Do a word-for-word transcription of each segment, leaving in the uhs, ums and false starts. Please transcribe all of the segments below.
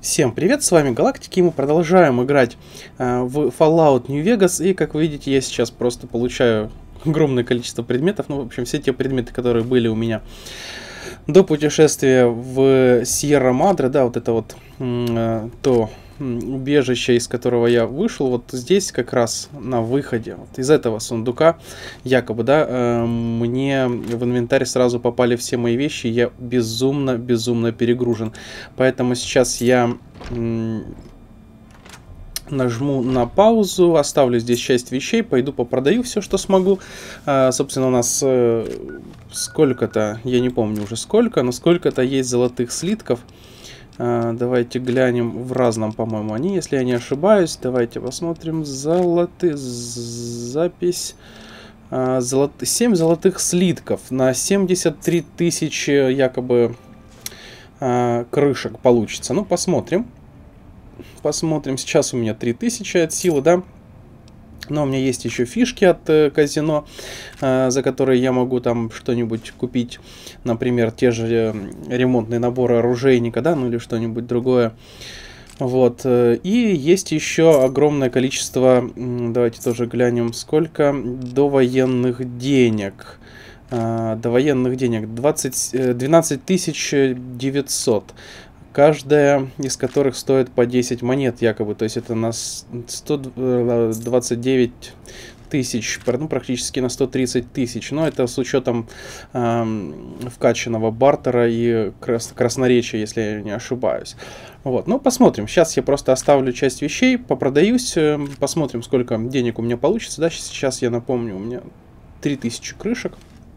Всем привет, с вами Галактики, и мы продолжаем играть э, в Fallout New Vegas, и как вы видите, я сейчас просто получаю огромное количество предметов, ну, в общем, все те предметы, которые были у меня до путешествия в Сьерра-Мадре, да, вот это вот э, то убежище, из которого я вышел, вот здесь как раз на выходе, вот из этого сундука, якобы, да, э, мне в инвентарь сразу попали все мои вещи, я безумно-безумно перегружен. Поэтому сейчас я э, нажму на паузу, оставлю здесь часть вещей, пойду попродаю все, что смогу. Э, собственно, у нас э, сколько-то, я не помню уже сколько, но сколько-то есть золотых слитков. Давайте глянем в разном, по-моему, они, если я не ошибаюсь. Давайте посмотрим. Золотые. Запись. Золот... семь золотых слитков на семьдесят три тысячи якобы крышек получится. Ну, посмотрим. Посмотрим. Сейчас у меня три тысячи от силы, да? Но у меня есть еще фишки от э, казино, э, за которые я могу там что-нибудь купить. Например, те же э, ремонтные наборы оружейника, да, ну или что-нибудь другое. Вот. Э, и есть еще огромное количество, э, давайте тоже глянем, сколько довоенных денег. Э, довоенных денег двадцать, э, двенадцать тысяч девятьсот. Каждая из которых стоит по десять монет, якобы. То есть это на сто двадцать девять тысяч, ну, практически на сто тридцать тысяч. Но это с учетом э, вкачанного бартера и крас красноречия, если я не ошибаюсь. Вот, ну, посмотрим. Сейчас я просто оставлю часть вещей, попродаюсь, э, посмотрим, сколько денег у меня получится. Да, сейчас я напомню, у меня три тысячи крышек.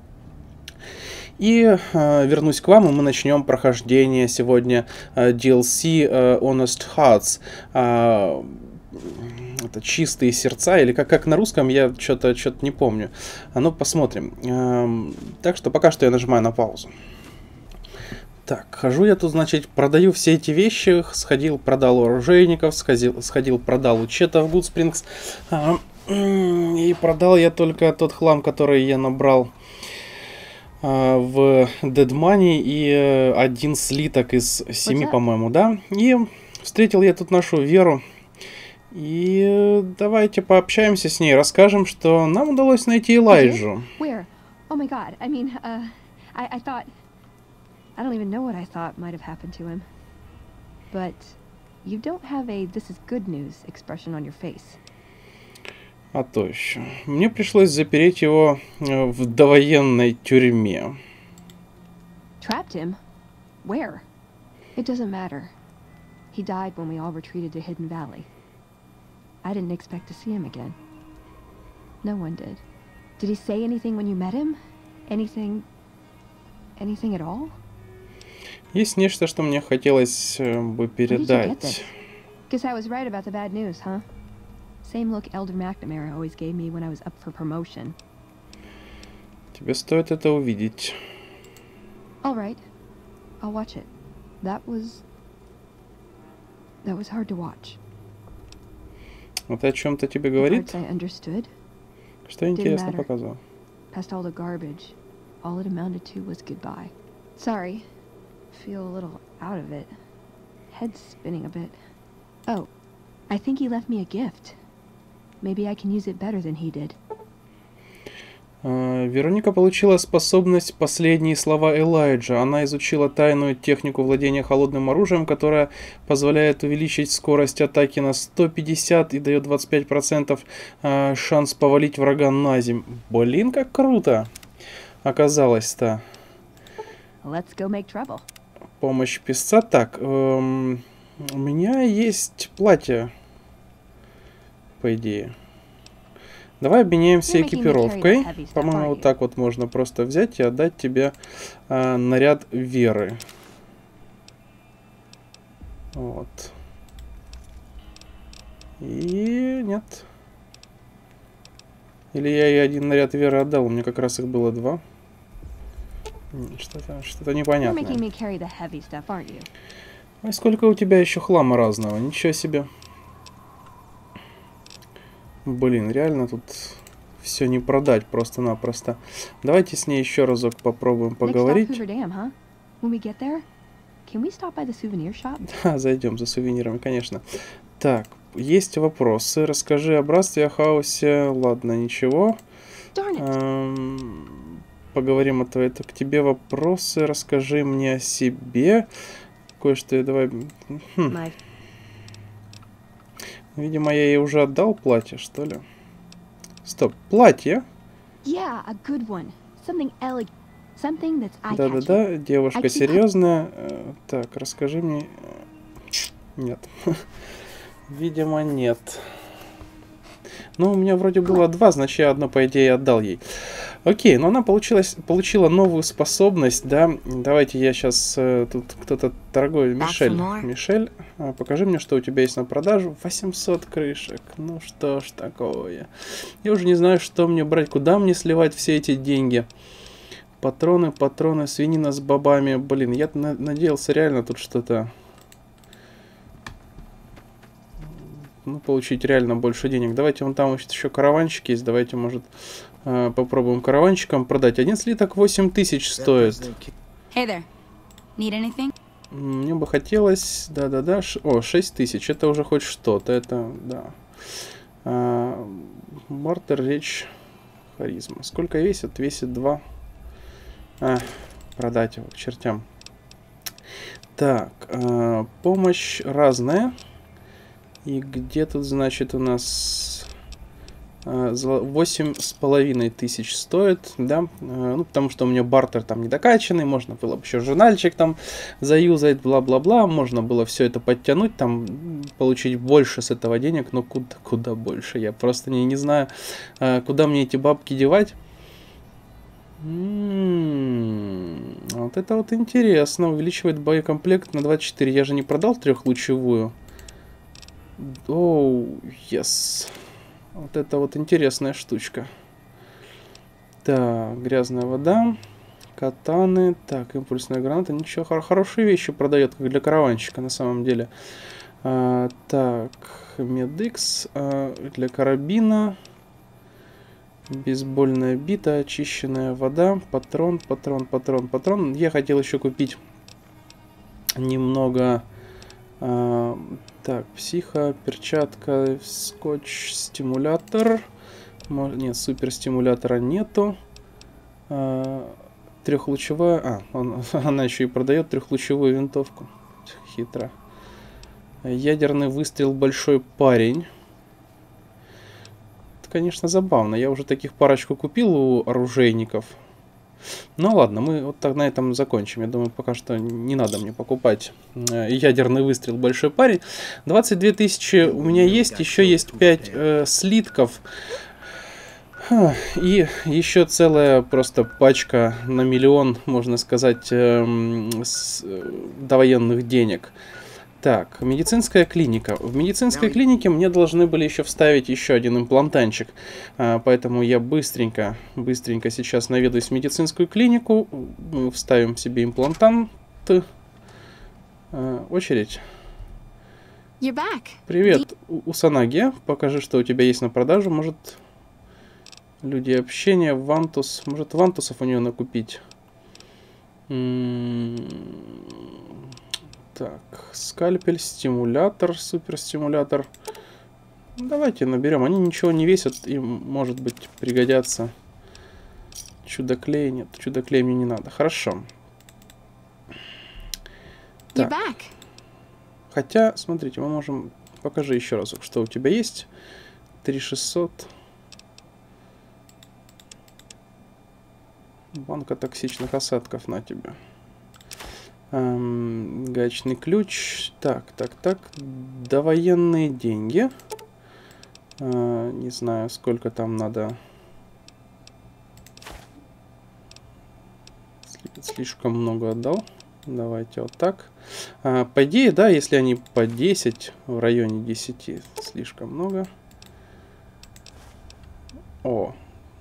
И э, вернусь к вам, и мы начнем прохождение сегодня э, ди эл си э, Honest Hearts. Э, это чистые сердца, или как, как на русском, я что-то что-то не помню. А ну, посмотрим. Э, так что пока что я нажимаю на паузу. Так, хожу я тут, значит, продаю все эти вещи. Сходил, продал у оружейников, сходил, сходил продал у четов Гудспрингс. Э, и продал я только тот хлам, который я набрал в Dead Money, и один слиток из семи, по-моему, да. И встретил я тут нашу Веру. И давайте пообщаемся с ней, расскажем, что нам удалось найти Элайджу. А то еще. Мне пришлось запереть его в довоенной тюрьме. Trapped him? Where? It doesn't matter. He died when we all retreated to Hidden Valley. I didn't expect to see him again. No one did. Did he say anything when you met him? Anything... anything at all? Есть нечто, что мне хотелось бы передать. Guess I was right about the bad news, huh? Same look Elder McNamara always gave me when I was up for promotion. Тебе стоит это увидеть. All right, I'll watch it. That was that was hard to watch. Это о чем-то тебе говорит? I understood. Что интересно показывал? Past all the garbage, all it amounted to was goodbye. Sorry, feel a little out of it. Head spinning a bit. Oh, I think he left me a gift. Maybe I can use it better than he did. Uh, Вероника получила способность «Последние слова Элайджа». Она изучила тайную технику владения холодным оружием, которая позволяет увеличить скорость атаки на сто пятьдесят и дает двадцать пять процентов uh, шанс повалить врага на землю. Блин, как круто оказалось-то. Let's go make trouble. Помощь песца. Так, эм, у меня есть платье. По идее. Давай обменяемся экипировкой. По-моему, вот так вот можно просто взять и отдать тебе э, наряд Веры. Вот. И нет. Или я ей один наряд Веры отдал. У меня как раз их было два. Что-то что-то непонятное. Ой, сколько у тебя еще хлама разного. Ничего себе. Блин, реально тут все не продать просто-напросто. Давайте с ней еще разок попробуем поговорить. Can we stop by the souvenir shop? Да, зайдем за сувенирами, конечно. Так, есть вопросы. Расскажи о братстве, о хаосе. Ладно, ничего. Эм, поговорим о твоей... Это к тебе вопросы. Расскажи мне о себе. Кое-что давай... Хм. Видимо, я ей уже отдал платье, что ли? Стоп, платье? Yeah, a good one. Something elegant. Something that's eye-catching. Да-да-да, девушка серьезная. Так, расскажи мне... Нет. Видимо, нет. Ну, у меня вроде было два, значит, я одно, по идее, отдал ей. Окей, но она получилась, получила новую способность, да. Давайте я сейчас... Тут кто-то торгует. Мишель, Мишель, покажи мне, что у тебя есть на продажу. восемьсот крышек. Ну, что ж такое. Я уже не знаю, что мне брать, куда мне сливать все эти деньги. Патроны, патроны, свинина с бобами. Блин, я на надеялся реально тут что-то... Ну, получить реально больше денег. Давайте, вон там еще караванчик есть. Давайте, может, э, попробуем караванчиком продать. Один слиток восемь тысяч стоит. Hey there. Need anything? Мне бы хотелось... Да-да-да. О, шесть тысяч. Это уже хоть что-то. Это, да. А, бартер, речь, харизма. Сколько весит? Весит два. А, продать его к чертям. Так, э, помощь разная. И где тут, значит, у нас восемь с половиной тысяч стоит, да, ну, потому что у меня бартер там не докачанный, можно было бы еще журнальчик там заюзать, бла-бла-бла, можно было все это подтянуть, там, получить больше с этого денег, но куда, куда больше, я просто не, не знаю, куда мне эти бабки девать. М-м-м, вот это вот интересно, увеличивает боекомплект на двадцать четыре, я же не продал трехлучевую. Оу, oh, yes. Вот это вот интересная штучка. Так, грязная вода. Катаны. Так, импульсная граната. Ничего, хор хорошие вещи продает, как для караванщика на самом деле. А, так, медикс. А, для карабина. Бейсбольная бита. Очищенная вода. Патрон, патрон, патрон, патрон. Я хотел еще купить немного... А, так, психо, перчатка, скотч, стимулятор. Нет, суперстимулятора нету. А, трехлучевая. А, он, она еще и продает трехлучевую винтовку. Хитро. Ядерный выстрел большой парень. Это, конечно, забавно. Я уже таких парочку купил у оружейников. Ну ладно, мы вот так на этом закончим. Я думаю, пока что не надо мне покупать ядерный выстрел большой парень. двадцать две тысячи у меня есть, еще есть пять э, слитков. Ха, и еще целая просто пачка на миллион, можно сказать, э, с, э, довоенных денег. Так, медицинская клиника. В медицинской клинике мне должны были еще вставить еще один имплантанчик. А, поэтому я быстренько, быстренько сейчас наведусь в медицинскую клинику. Мы вставим себе имплантант. А, очередь. Привет, Усанаги. Покажи, что у тебя есть на продажу. Может, люди общения, Вантус. Может, Вантусов у нее накупить. М-м-м. Так, скальпель, стимулятор, суперстимулятор. Давайте наберем. Они ничего не весят, им, может быть, пригодятся. Чудо-клей нет, чудо-клей мне не надо. Хорошо. Так. Хотя, смотрите, мы можем... Покажи еще разок, что у тебя есть. три тысячи шестьсот. Банка токсичных осадков на тебе. Эм, гаечный ключ. Так, так, так. Довоенные деньги. Э, не знаю, сколько там надо. Слишком много отдал. Давайте вот так. А, по идее, да, если они по десять, в районе десяти, слишком много. О.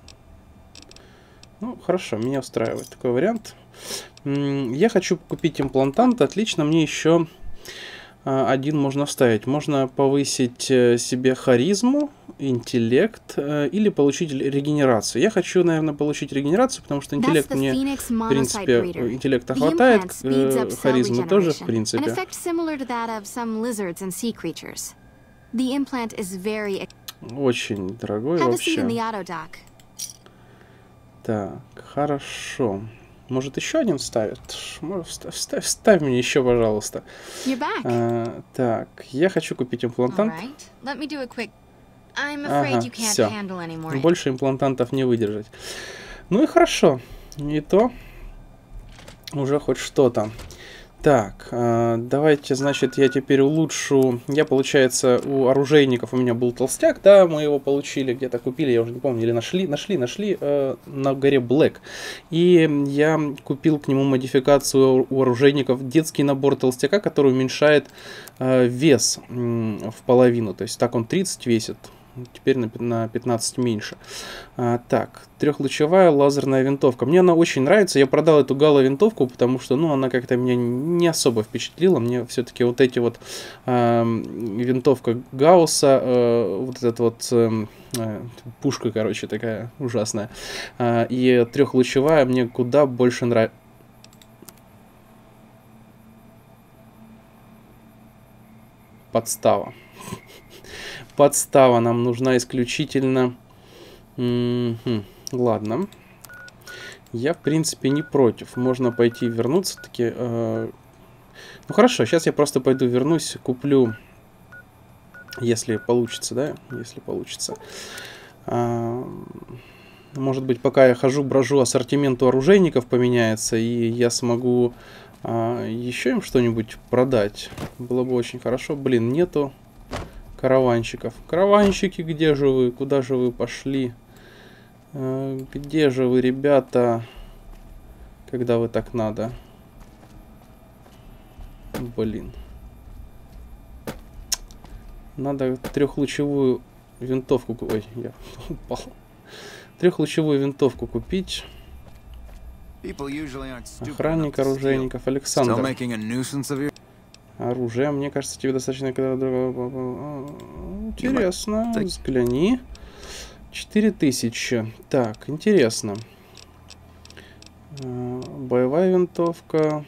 Ну, хорошо, меня устраивает такой вариант. Я хочу купить имплантант. Отлично, мне еще один можно вставить. Можно повысить себе харизму, интеллект или получить регенерацию. Я хочу, наверное, получить регенерацию, потому что интеллект мне, в принципе, интеллекта хватает, харизмы тоже, в принципе. Очень дорогой вообще. Так, хорошо. Может, еще один ставит? Ставь, ставь, ставь мне еще, пожалуйста. А, так, я хочу купить имплантант. Ага, все. Больше имплантантов не выдержать. Ну и хорошо. И то уже хоть что-то. Так, э, давайте, значит, я теперь улучшу. Я, получается, у оружейников у меня был толстяк, да, мы его получили, где-то купили, я уже не помню, или нашли, нашли, нашли э, на горе Блэк. И я купил к нему модификацию у оружейников, детский набор толстяка, который уменьшает э, вес э, в половину. То есть так он тридцать весит. Теперь на пятнадцать меньше. А, так, трехлучевая лазерная винтовка. Мне она очень нравится. Я продал эту гало-винтовку, потому что, ну, она как-то меня не особо впечатлила. Мне все-таки вот эти вот э, винтовка Гаусса, э, вот эта вот э, э, пушка, короче, такая ужасная. Э, и трехлучевая мне куда больше нравится. Подстава. Подстава нам нужна исключительно. М-м-м. Ладно. Я, в принципе, не против. Можно пойти вернуться таки. Э... Ну хорошо, сейчас я просто пойду вернусь, куплю, если получится, да? Если получится. А... Может быть, пока я хожу, брожу, ассортимент у оружейников поменяется, и я смогу а, еще им что-нибудь продать. Было бы очень хорошо. Блин, нету караванщиков. Караванщики, где же вы? Куда же вы пошли? Э, где же вы, ребята? Когда вы так надо? Блин. Надо трехлучевую винтовку... Ой, я упал. Трехлучевую винтовку купить. Охранник оружейников Александр. Оружие, мне кажется, тебе достаточно... Интересно, взгляни. четыре тысячи. Так, интересно. Боевая винтовка.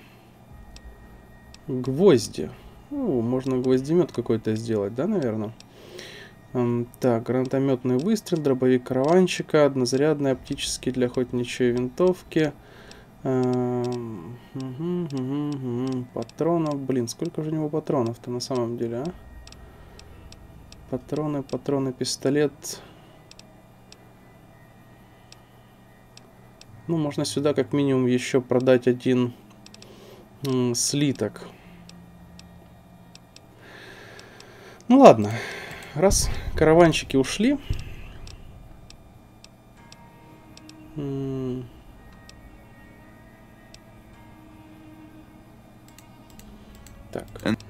Гвозди. О, можно гвоздемет какой-то сделать, да, наверное? Так, гранатометный выстрел, дробовик караванщика, однозарядный оптический для охотничьей винтовки. Угу, угу, угу. Патронов, блин, сколько же у него патронов-то на самом деле, а? Патроны, патроны, пистолет. Ну, можно сюда как минимум еще продать один м, слиток. Ну ладно, раз караванщики ушли. М Так.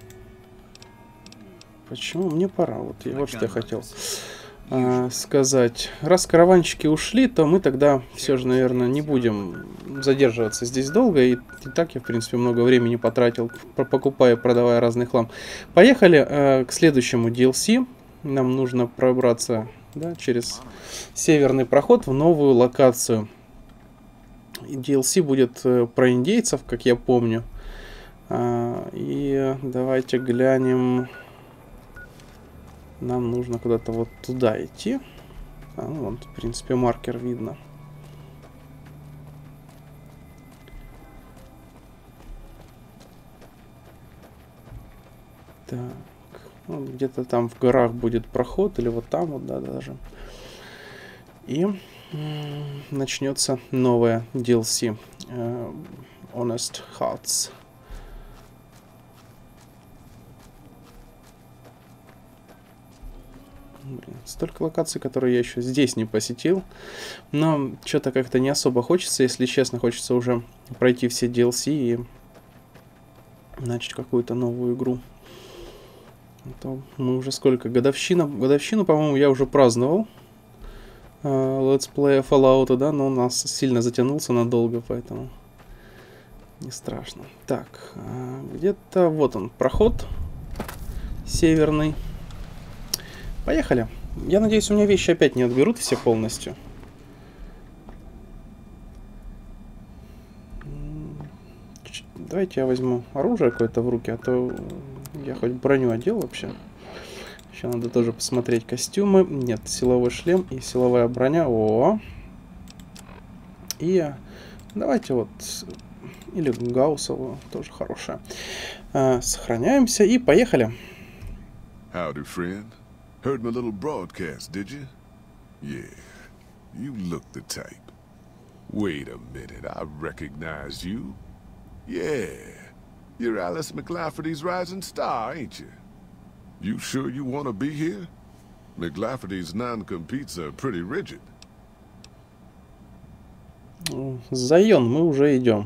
Почему? Мне пора. Вот, я, вот что я хотел а, сказать. Раз караванщики ушли, то мы тогда все же, наверное, не будем задерживаться здесь долго. И, и так я, в принципе, много времени потратил, покупая и продавая разный хлам. Поехали а, к следующему ди эл си. Нам нужно пробраться, да, через северный проход в новую локацию. ди эл си будет э, про индейцев, как я помню. А, и давайте глянем. Нам нужно куда-то вот туда идти. А, ну, вон, в принципе, маркер видно. Так. Ну, где-то там в горах будет проход. Или вот там вот, да, даже. И начнется новая ди эл си. Uh, Honest Hearts. Блин, столько локаций, которые я еще здесь не посетил. Но что-то как-то не особо хочется, если честно. Хочется уже пройти все ди эл си и начать какую-то новую игру. А то мы уже сколько? Годовщина, годовщину, по-моему, я уже праздновал. Uh, летсплея Fallout, да, но у нас сильно затянулся надолго, поэтому не страшно. Так, uh, где-то вот он, проход. северный. Поехали. Я надеюсь, у меня вещи опять не отберут все полностью. Давайте я возьму оружие какое-то в руки, а то я хоть броню одел вообще. Еще надо тоже посмотреть костюмы. Нет, силовой шлем и силовая броня. О! И давайте вот... Или гауссовую, тоже хорошая. А, сохраняемся и поехали. Howdy, friend. Heard my little broadcast, did you? Yeah, you look the type. Wait a minute, I recognize you. Yeah, you're Alice McLafferty's rising star, ain't you? You sure you want to be here? McLafferty's non-competes are pretty rigid. Зайон, мы уже идем.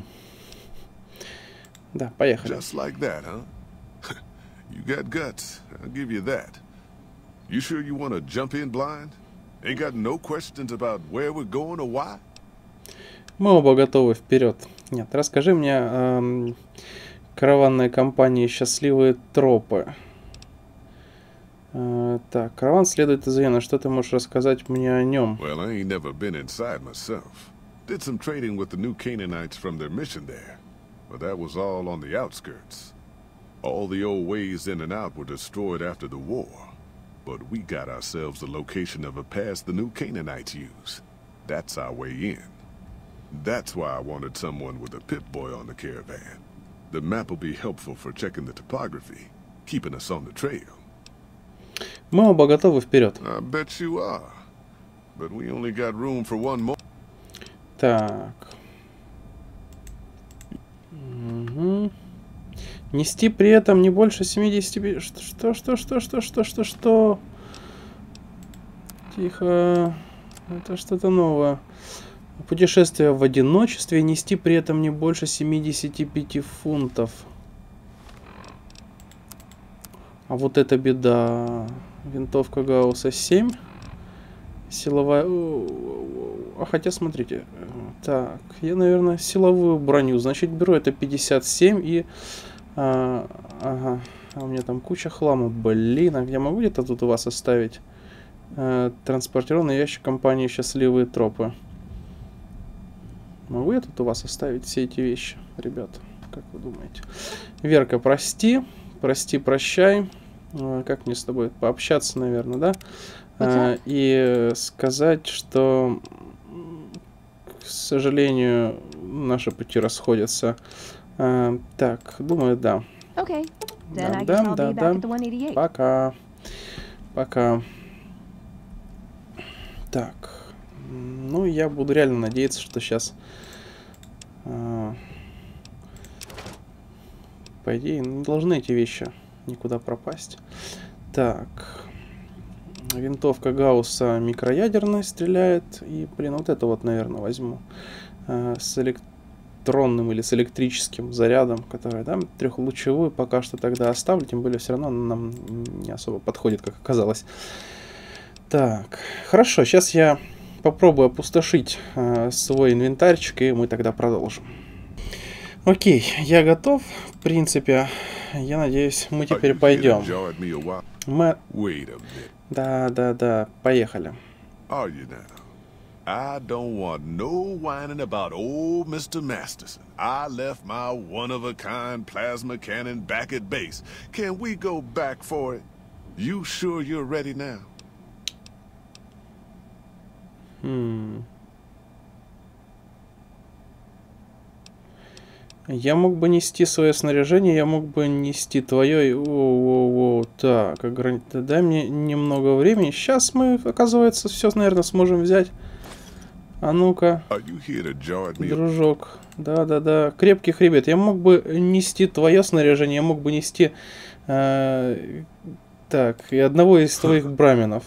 Да, поехали. Just like that, huh? You got guts, I'll give you that. You sure you want to jump in blind? Ain't got no questions about where we're going or why? Мы оба готовы, вперед. Нет, расскажи мне эм, караванной компании «Счастливые тропы». Э, так, караван следует из Вены. Что ты можешь рассказать мне о нем? Well, I ain't never been inside myself. Did some trading with the new Canaanites from their mission there. But that was all on the outskirts. All the old ways in and out were destroyed after the war. But we got ourselves the location of a pass the new Canaanites use. That's our way in. That's why I wanted someone with a Pip-Boy on the caravan. The map will be helpful for checking the topography, keeping us on the trail. Мы оба готовы, вперед. I bet you are. But we only got room for one more. Так. Угу. Нести при этом не больше семидесяти... Что, что, что, что, что, что, что? Тихо. Это что-то новое. Путешествие в одиночестве. Нести при этом не больше семидесяти пяти фунтов. А вот это беда. Винтовка Гаусса семь. Силовая... А хотя, смотрите. Так, я, наверное, силовую броню. Значит, беру это пятьдесят семь и... А, ага. А у меня там куча хлама. Блин, а я могу где-то тут у вас оставить? А, транспортированный ящик компании «Счастливые тропы». Могу я тут у вас оставить все эти вещи, ребят? Как вы думаете? Верка, прости. Прости, прощай. А, как мне с тобой пообщаться, наверное, да? А, и сказать, что, к сожалению, наши пути расходятся. А, так, думаю, да. Okay. Then Да, I guess да, I'll да, be back да. at the one eighty-eight. Пока. Пока. Так. Ну, я буду реально надеяться, что сейчас... А, по идее, не должны эти вещи никуда пропасть. Так. Винтовка Гаусса микроядерная стреляет. И, блин, вот это вот, наверное, возьму. А, с электронным или с электрическим зарядом, который, да, трехлучевую пока что тогда оставлю. Тем более, все равно нам не особо подходит, как оказалось. Так, хорошо, сейчас я попробую опустошить э, свой инвентарчик, и мы тогда продолжим. Окей, я готов, в принципе. Я надеюсь, мы теперь пойдем. Мы... Да, да, да, поехали. I don't want no whining about old Mister Masterson. I left my one-of-a-kind plasma cannon back at base. Can we go back for it? You sure you're ready now? Hmm. Я мог бы нести свое снаряжение, я мог бы нести твое. О-о-о. Так, ограни... дай мне немного времени. Сейчас мы, оказывается, все, наверное, сможем взять. А ну-ка, дружок. Да-да-да, крепких ребят. Я мог бы нести твое снаряжение, я мог бы нести... Э, так, и одного из твоих браменов.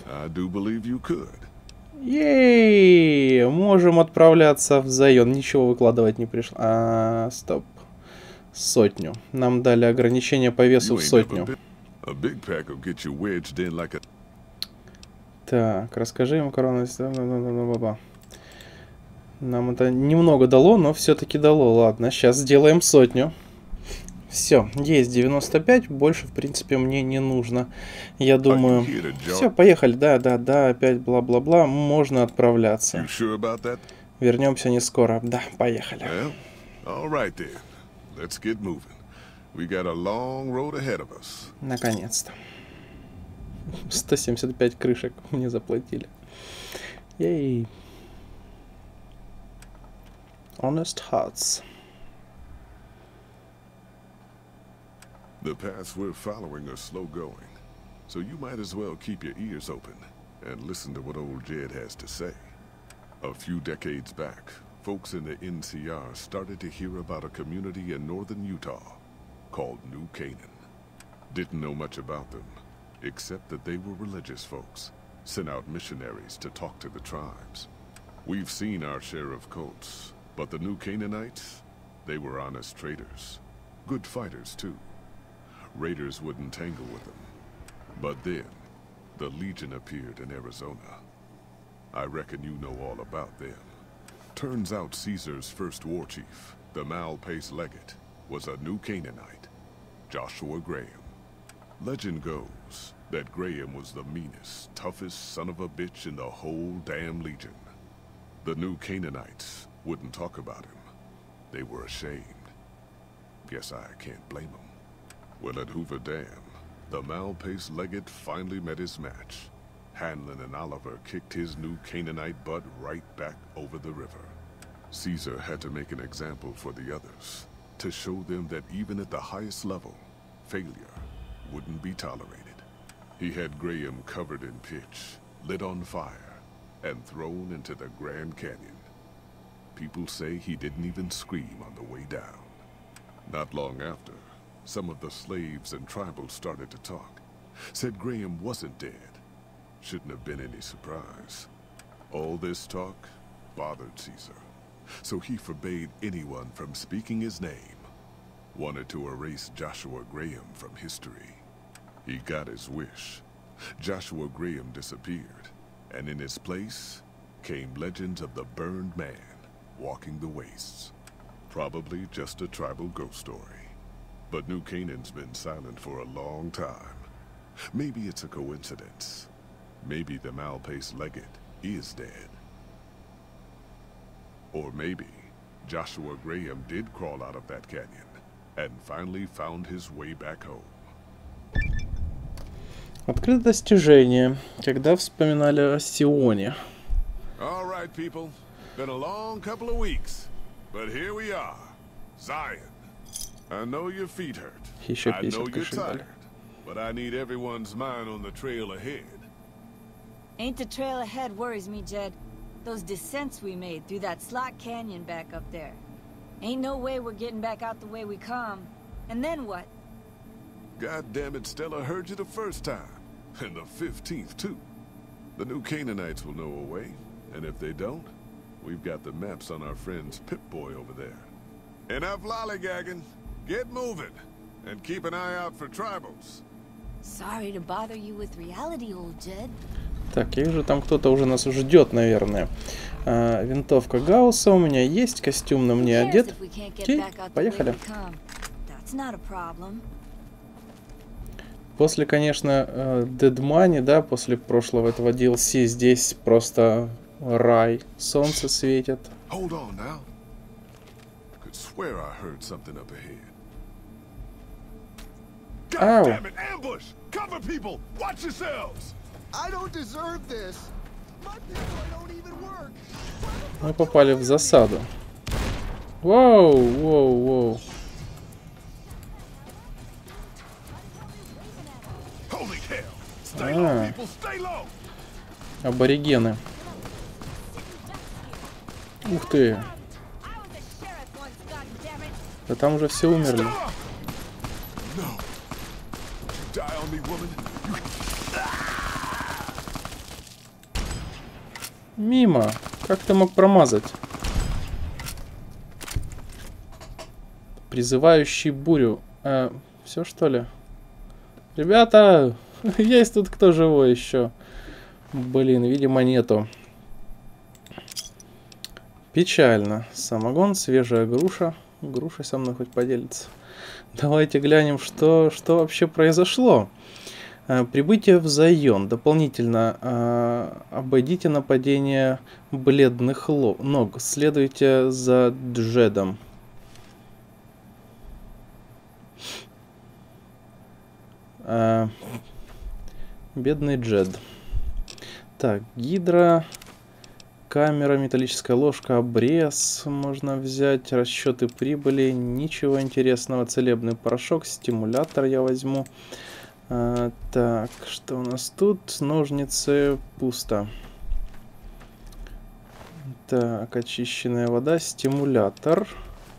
Ей, можем отправляться в Зайон. Ничего выкладывать не пришло. А, стоп. Сотню. Нам дали ограничение по весу в сотню. Так, расскажи им, корона. Нам это немного дало, но все-таки дало. Ладно, сейчас сделаем сотню. Все, есть девяносто пять, больше, в принципе, мне не нужно. Я думаю... Все, поехали, да, да, да, опять бла-бла-бла, можно отправляться. Вернемся не скоро, да, поехали. Наконец-то. сто семьдесят пять крышек мне заплатили. Ей. Honest Hearts. The paths we're following are slow going, so you might as well keep your ears open and listen to what old Jed has to say. A few decades back, folks in the N C R started to hear about a community in northern Utah called New Canaan. Didn't know much about them, except that they were religious folks, sent out missionaries to talk to the tribes. We've seen our share of cults, but the New Canaanites, they were honest traders. Good fighters, too. Raiders wouldn't tangle with them. But then, the Legion appeared in Arizona. I reckon you know all about them. Turns out Caesar's first war chief, the Malpais Legate, was a New Canaanite, Joshua Graham. Legend goes that Graham was the meanest, toughest son of a bitch in the whole damn Legion. The New Canaanites wouldn't talk about him. They were ashamed. Guess I can't blame them. Well, at Hoover Dam, the Malpais Legate finally met his match. Hanlon and Oliver kicked his New Canaanite butt right back over the river. Caesar had to make an example for the others, to show them that even at the highest level, failure wouldn't be tolerated. He had Graham covered in pitch, lit on fire, and thrown into the Grand Canyon. People say he didn't even scream on the way down. Not long after, some of the slaves and tribals started to talk. Said Graham wasn't dead. Shouldn't have been any surprise. All this talk bothered Caesar, so he forbade anyone from speaking his name. Wanted to erase Joshua Graham from history. He got his wish. Joshua Graham disappeared, and in his place came legends of the burned man walking the wastes. Probably just a tribal ghost story. But New Canaan's been silent for a long time. Maybe it's a coincidence. Maybe the Malpais Legate is dead. Or maybe Joshua Graham did crawl out of that canyon and finally found his way back home. Открыто достижение, когда вспоминали о Сионе. All right, people. Been a long couple of weeks, but here we are, Zion. I know your feet hurt. I know you're tired, but I need everyone's mind on the trail ahead. Ain't the trail ahead worries me, Jed. Those descents we made through that slot canyon back up there. Ain't no way we're getting back out the way we come. And then what? God damn it, Stella heard you the first time. And the fifteenth, too. The New Canaanites will know a way. And if they don't, we've got the maps on our friend's Pip-Boy over there. Enough lollygagging. Get moving. And keep an eye out for tribals. Sorry to bother you with reality, old Jed. Так, я вижу, там кто-то уже нас ждет, наверное. А, винтовка Гаусса у меня есть, костюм на мне одет. Окей, поехали. После, конечно, Dead Money, да, после прошлого этого ди эл си, здесь просто рай. Солнце светит. Ау. Мы попали в засаду. Воу, воу, воу. А, аборигены. Ух ты. Да там уже все умерли. Мимо. Как ты мог промазать? Призывающий бурю. А, все что ли? Ребята, есть тут кто живой еще? Блин, видимо нету. Печально. Самогон, свежая груша. Груша со мной хоть поделится. Давайте глянем, что, что вообще произошло. Прибытие в Зайон. Дополнительно э, обойдите нападение бледных ног. Следуйте за Джедом. Э, бедный Джед. Так, гидра, камера, металлическая ложка, обрез можно взять, расчеты прибыли, ничего интересного, целебный порошок, стимулятор я возьму. А, так, что у нас тут? Ножницы, пусто. Так, очищенная вода, стимулятор.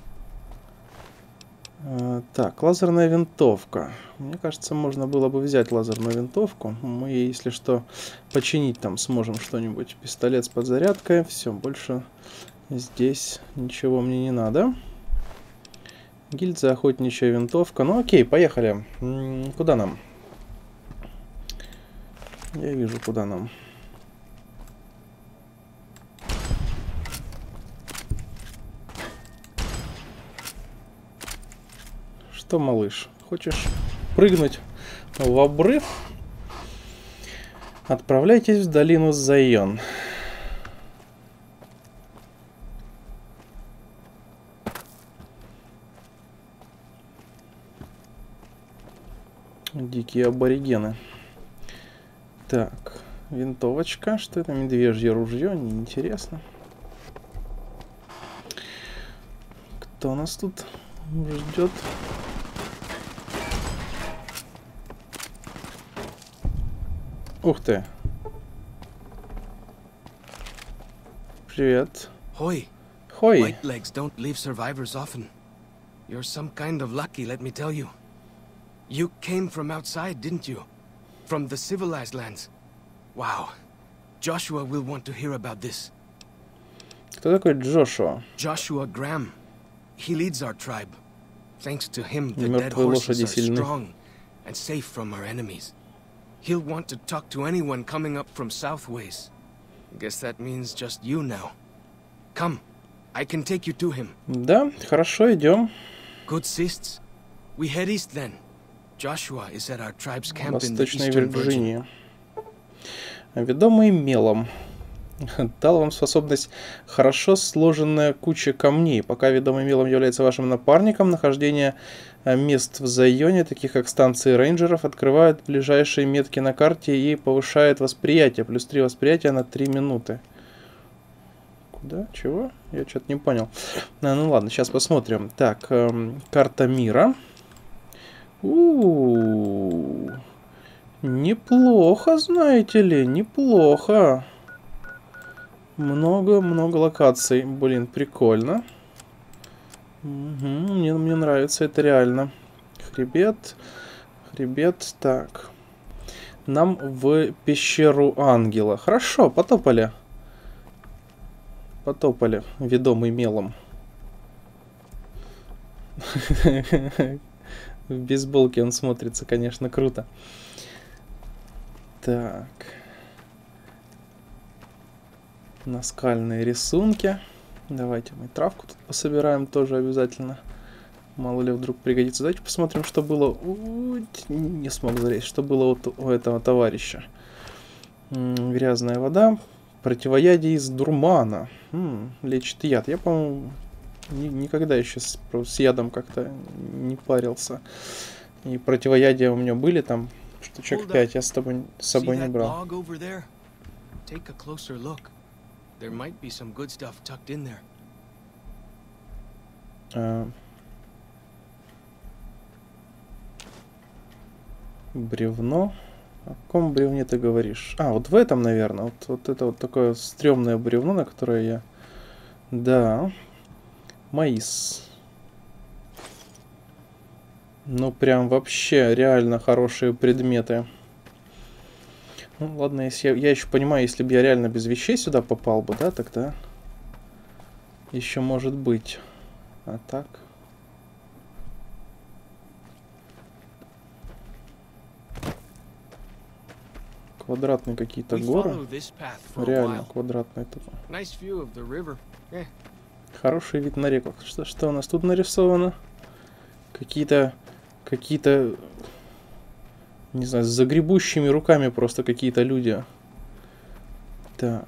А, так, лазерная винтовка. Мне кажется, можно было бы взять лазерную винтовку. Мы, если что, починить там сможем что-нибудь. Пистолет с подзарядкой. Все, больше здесь ничего мне не надо. Гильза, охотничья винтовка. Ну окей, поехали. М-м, куда нам? Я вижу, куда нам. Что, малыш, хочешь прыгнуть в обрыв? Отправляйтесь в долину Зайон. Дикие аборигены. Так, винтовочка. Что это? Медвежье ружье. Неинтересно. Кто нас тут ждет? Ух ты. Привет. Hoi. Хой. White legs don't leave survivors often. You're some kind of lucky, let me tell you. You came from outside, didn't you? From the civilized lands. Wow. Joshua will want to hear about this. Кто такой Джошуа? Joshua Graham. He leads our tribe. Thanks to him, the dead Мертвые horses лошади are сильны. strong and safe from our enemies. He'll want to talk to anyone coming up from Southways. Guess that means just you now. Come, I can take you to him. Да, хорошо, идем. Good sists. We head east then. Joshua is at our tribe's camp in the Восточной Eastern Virgin. Вирджинии. Ведомый мелом. Дал вам способность хорошо сложенная куча камней. Пока ведомый мелом является вашим напарником, нахождение мест в Зайоне, таких как станции рейнджеров, открывает ближайшие метки на карте и повышает восприятие. Плюс три восприятия на три минуты. Куда? Чего? Я что-то не понял. А, ну ладно, сейчас посмотрим. Так, эм, карта мира. У-у-у. Неплохо, знаете ли, неплохо. Много-много локаций. Блин, прикольно. Угу, мне, мне нравится это реально. Хребет. Хребет. Так. Нам в пещеру ангела. Хорошо, потопали. Потопали. Ведомый мелом. В бейсболке он смотрится, конечно, круто. Так. Наскальные рисунки. Давайте мы травку тут пособираем тоже обязательно. Мало ли вдруг пригодится. Давайте посмотрим, что было... У-у-у, не смог залезть. Что было у, у этого товарища. М-м, грязная вода. Противоядие из дурмана. М-м, лечит яд. Я, по-моему, ни никогда еще с, с ядом как-то не парился. И противоядия у меня были там штучек пять. Я с тобой с собой не брал. There might be some good stuff tucked in there. А... Бревно. О каком бревне ты говоришь? А, вот в этом, наверное. Вот, вот это вот такое стрёмное бревно, на которое я... Да. Маис. Ну, прям вообще реально хорошие предметы. Ну, ладно, если я, я еще понимаю, если бы я реально без вещей сюда попал бы, да, тогда еще может быть. А так. Квадратные какие-то горы. Реально квадратные тут. Хороший вид на реку. Что, что у нас тут нарисовано? Какие-то какие-то, не знаю, с загребущими руками просто какие-то люди. Так.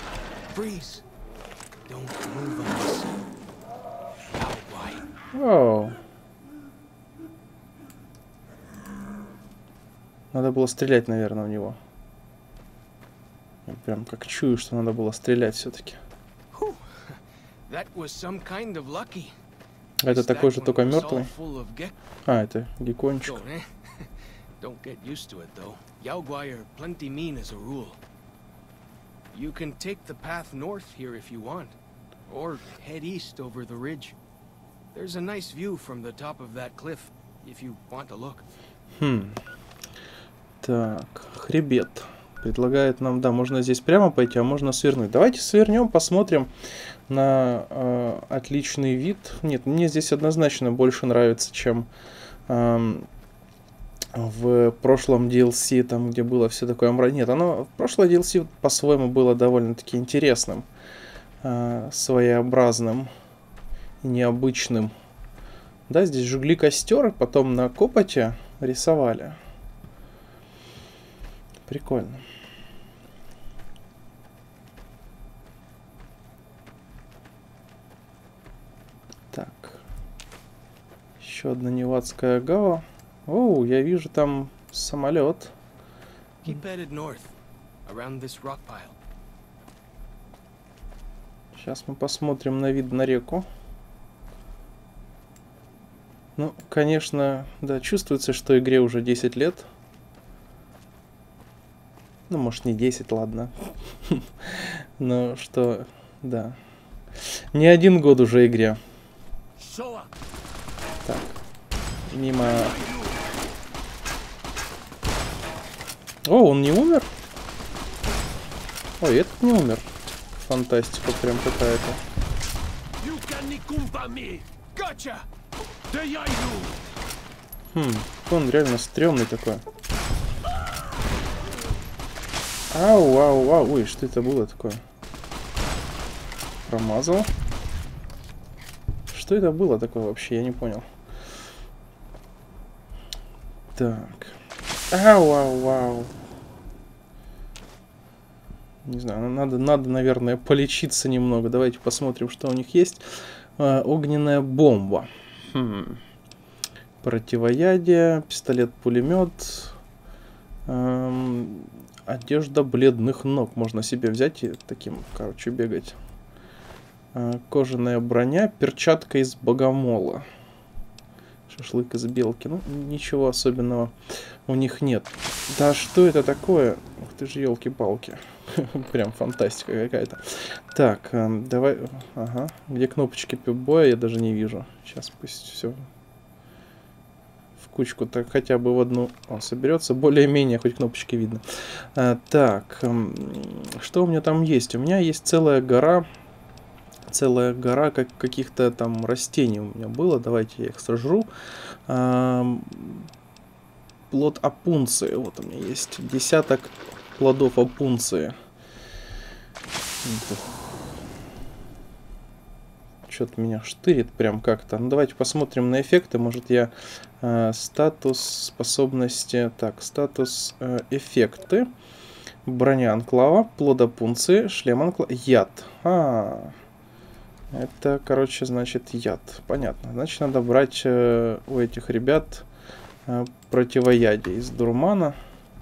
Оу. Надо было стрелять, наверное, в него. Я прям как чую, что надо было стрелять все-таки. Это такой же, только мертвый. А, это геккончик. Don't get used to it, though. Yaoguai are plenty mean as a rule. You can take the path north here if you want, or head east over the ridge. There's a nice view from the top of that cliff, if you want to look. Хм. Так, хребет. Предлагает нам, да, можно здесь прямо пойти, а можно свернуть. Давайте свернем, посмотрим на э, отличный вид. Нет, мне здесь однозначно больше нравится, чем... Э, в прошлом ди эл си, там, где было все такое мрачное. Нет, оно, прошлое ди эл си по-своему было довольно-таки интересным, э, своеобразным и необычным. Да, здесь жгли костер, потом на копоте рисовали. Прикольно. Так. Еще одна невадская гава. О, я вижу там самолет. Сейчас мы посмотрим на вид на реку. Ну, конечно, да, чувствуется, что игре уже десять лет. Ну, может, не десять, ладно. Но что, да. Не один год уже игре. Так, мимо... О, он не умер? Ой, этот не умер. Фантастика прям какая-то. Хм, он реально стрёмный такой. Ау, ау, ау. Ой, что это было такое? Промазал. Что это было такое вообще? Я не понял. Так. Ау, ау, ау. Не знаю, надо, надо, наверное, полечиться немного. Давайте посмотрим, что у них есть. Э, огненная бомба. Хм. Противоядие, пистолет-пулемет. Эм, одежда бледных ног. Можно себе взять и таким, короче, бегать. Э, кожаная броня, перчатка из богомола. Шашлык из белки. Ну, ничего особенного у них нет. Да что это такое? Ух ты же, елки-палки. Прям фантастика какая-то. Так, э, давай... Ага. Где кнопочки пип-боя, я даже не вижу. Сейчас пусть все в кучку так хотя бы в одну он соберется. Более-менее хоть кнопочки видно. А, так, э, что у меня там есть? У меня есть целая гора... Целая гора как каких-то там растений у меня было. Давайте я их сожру. А, плод опунции. Вот у меня есть десяток плодов опунции. Что-то меня штырит прям как-то. Ну, давайте посмотрим на эффекты. Может, я э, статус способности. Так, статус э, эффекты. Броня анклава, плод опунции, шлем анклава, яд. А, это, короче, значит яд. Понятно. Значит, надо брать э, у этих ребят э, противоядие из дурмана.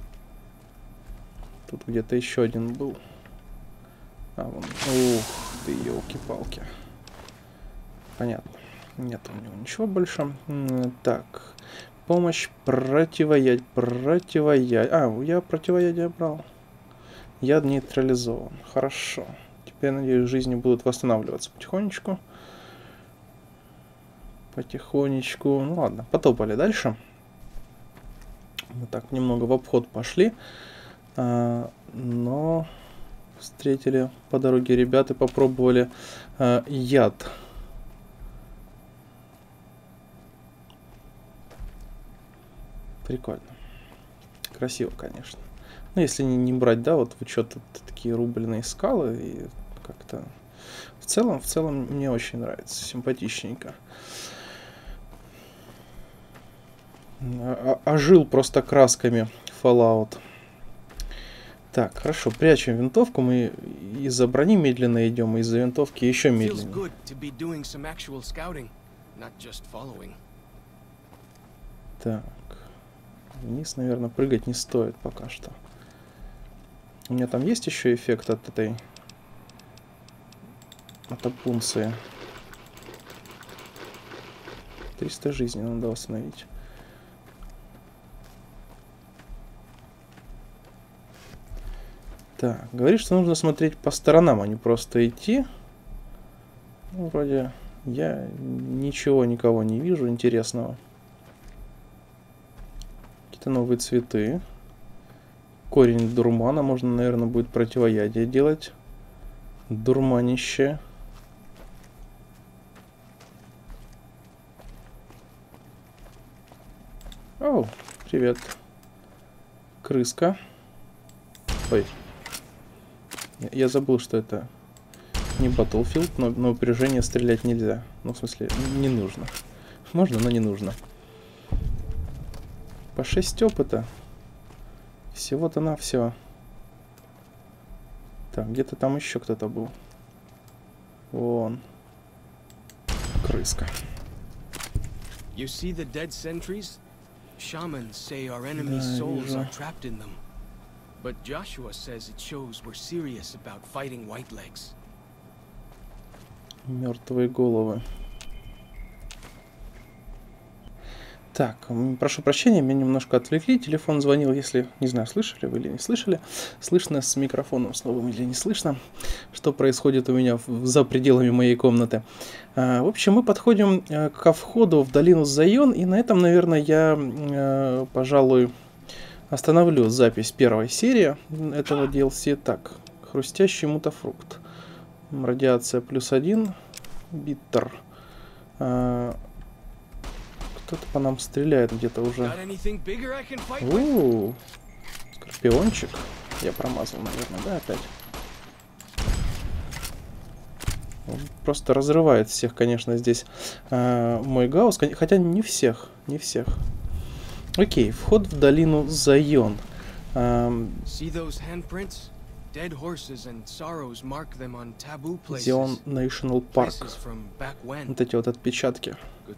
Тут где-то еще один был. А, вон. Ух ты, елки-палки. Понятно. Нет у него ничего больше. Так. Помощь противоядие. Противоядие. А, я противоядие брал. Яд нейтрализован. Хорошо. Теперь, надеюсь, жизни будут восстанавливаться потихонечку. Потихонечку. Ну ладно, потопали дальше. Мы так немного в обход пошли. А, но встретили по дороге ребят и попробовали а, яд. Прикольно. Красиво, конечно. Ну, если не, не брать, да, вот в учет такие рубленые скалы, и как-то в целом, в целом мне очень нравится, симпатичненько. ожил просто красками Fallout. Так, хорошо, прячем винтовку. Мы из-за брони медленно идем, из-за винтовки еще медленнее. Так. Вниз, наверное, прыгать не стоит пока что. У меня там есть еще эффект от этой... от опунции. триста жизней надо восстановить. Так, говорит, что нужно смотреть по сторонам, а не просто идти. Ну, вроде я ничего, никого не вижу интересного. Какие-то новые цветы. Корень дурмана. Можно, наверное, будет противоядие делать. Дурманище. О, привет. Крыска. Ой. Я забыл, что это не Battlefield, но на упряжение стрелять нельзя. Ну, в смысле, не нужно. Можно, но не нужно. По шесть опыта. Всего-то на все. Так, где-то там еще кто-то был. Вон. Крыска. You see the dead sentries? Shamans say our enemies' souls are trapped in them. But Joshua says it shows we're serious about fighting Whitelegs. Мертвые головы. Так, прошу прощения, меня немножко отвлекли. Телефон звонил, если, не знаю, слышали вы или не слышали. Слышно с микрофоном с новым или не слышно, что происходит у меня в, за пределами моей комнаты. А, в общем, мы подходим а, ко входу в долину Зайон, и на этом, наверное, я, а, пожалуй, остановлю запись первой серии этого ди эл си. Так, хрустящий мутафрукт. Радиация плюс один. Биттер. А, кто-то по нам стреляет где-то уже. У-у-у. Скорпиончик. Я промазал, наверное, да, опять? Он просто разрывает всех, конечно, здесь а, мой гаусс. Хотя не всех, не всех. Окей, вход в долину Зайон. А, Зион National Park. Вот эти вот отпечатки.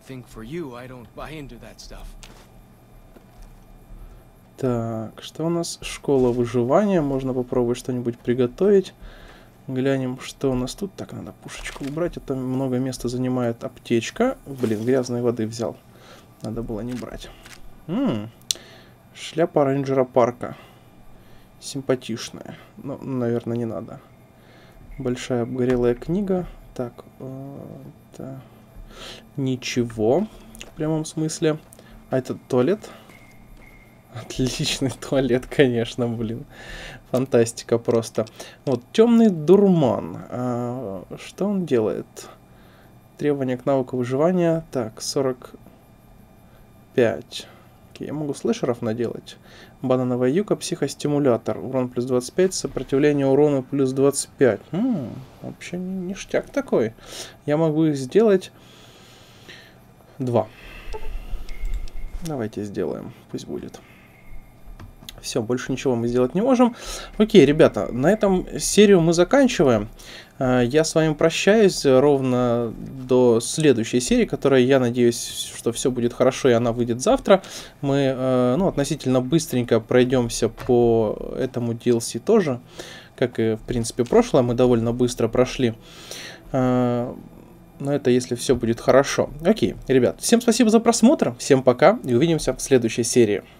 Так, что у нас? Школа выживания. Можно попробовать что-нибудь приготовить. Глянем, что у нас тут. Так, надо пушечку убрать. Это много места занимает аптечка. Блин, грязной воды взял. Надо было не брать. М-м, шляпа рейнджера парка. Симпатичная. Ну, наверное, не надо. Большая обгорелая книга. Так, это... ничего. В прямом смысле. А это туалет? Отличный туалет, конечно, блин. Фантастика просто. Вот, темный дурман. А, что он делает? Требования к навыку выживания. Так, сорок пять. Окей, я могу слэшеров наделать. Банановая юка, психостимулятор. Урон плюс двадцать пять, сопротивление урону плюс двадцать пять. М-м, вообще ништяк такой. Я могу их сделать два. Давайте сделаем. Пусть будет. Все, больше ничего мы сделать не можем. Окей, ребята, на этом серию мы заканчиваем. Я с вами прощаюсь ровно до следующей серии, которая, я надеюсь, что все будет хорошо и она выйдет завтра. Мы, ну, относительно быстренько пройдемся по этому ди эл си тоже, как и, в принципе, прошлое. Мы довольно быстро прошли. Но это если все будет хорошо. Окей, ребят, всем спасибо за просмотр, всем пока и увидимся в следующей серии.